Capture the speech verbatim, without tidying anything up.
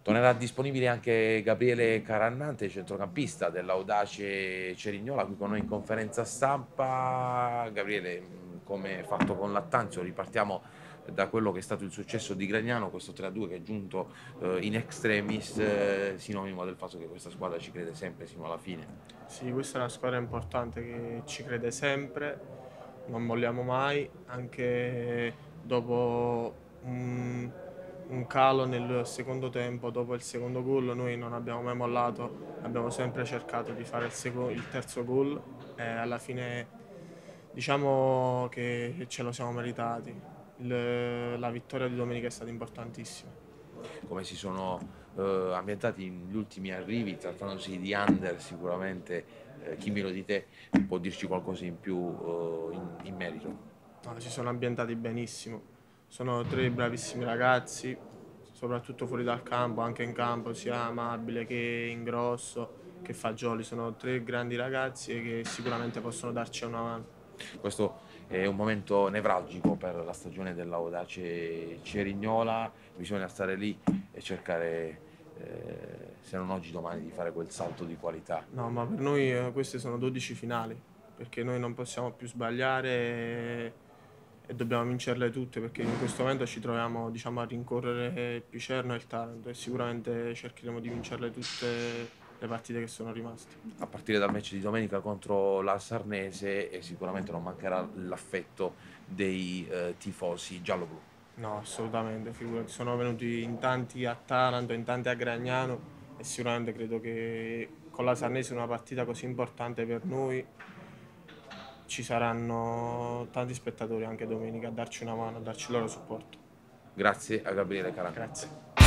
Tornerà disponibile anche Gabriele Carannante, centrocampista dell'Audace Cerignola, qui con noi in conferenza stampa. Gabriele, mh, come fatto con Lattanzio, ripartiamo da quello che è stato il successo di Gragnano, questo tre a due che è giunto eh, in extremis, eh, sinonimo del fatto che questa squadra ci crede sempre sino alla fine. Sì, questa è una squadra importante che ci crede sempre, non molliamo mai, anche dopo un, un calo nel secondo tempo, dopo il secondo gol, noi non abbiamo mai mollato, abbiamo sempre cercato di fare il, seco- il terzo gol e alla fine diciamo che ce lo siamo meritati. Il- la vittoria di domenica è stata importantissima. Come si sono eh, ambientati gli ultimi arrivi, trattandosi di under sicuramente, eh, chi meglio di te può dirci qualcosa in più eh, in, in merito. No, si sono ambientati benissimo. Sono tre bravissimi ragazzi, soprattutto fuori dal campo, anche in campo, sia Amabile che Ingrosso che Fagioli. Sono tre grandi ragazzi e che sicuramente possono darci una mano. Questo è un momento nevralgico per la stagione dell'Audace Cerignola, bisogna stare lì e cercare, eh, se non oggi domani, di fare quel salto di qualità. No, ma per noi eh, queste sono dodici finali, perché noi non possiamo più sbagliare e, e dobbiamo vincerle tutte, perché in questo momento ci troviamo, diciamo, a rincorrere il Picerno e il Taranto e sicuramente cercheremo di vincerle tutte le partite che sono rimaste. A partire dal match di domenica contro la Sarnese e sicuramente non mancherà l'affetto dei eh, tifosi gialloblu. No, assolutamente, figurati, sono venuti in tanti a Taranto, in tanti a Gragnano e sicuramente credo che con la Sarnese una partita così importante per noi ci saranno tanti spettatori anche domenica a darci una mano, a darci il loro supporto. Grazie a Gabriele Carannante. Grazie.